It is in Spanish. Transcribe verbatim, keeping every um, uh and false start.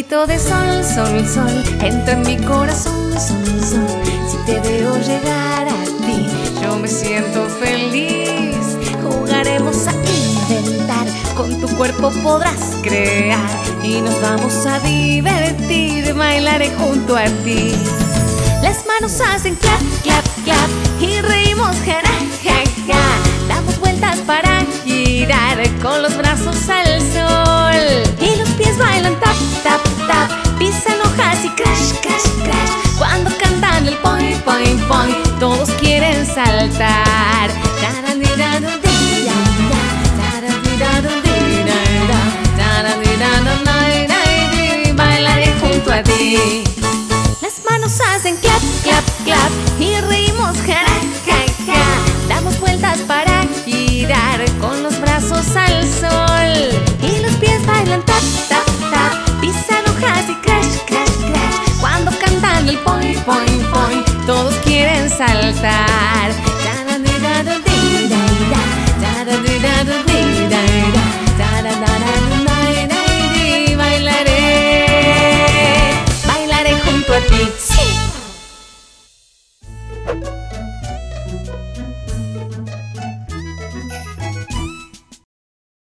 rayito de sol, sol, sol, entra en mi corazón, sol, sol. Si te veo llegar a ti, yo me siento feliz. Jugaremos a inventar, con tu cuerpo podrás crear y nos vamos a divertir, bailaré junto a ti. Las manos hacen clap, clap, clap y reímos jara, ja, ja. Damos vueltas para girar con los brazos al sol. Y los pies bailan tap, tap, tap, pisan hojas y crash, crash, crash. Cuando cantan el point, point, point, todos quieren saltar. Bailaré junto a ti.